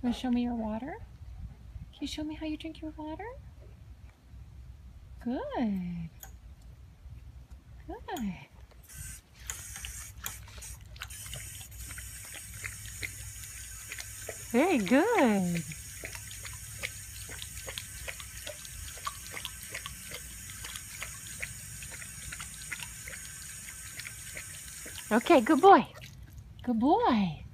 Want to show me your water? Can you show me how you drink your water? Good. Good. Very good. Okay, good boy. Good boy.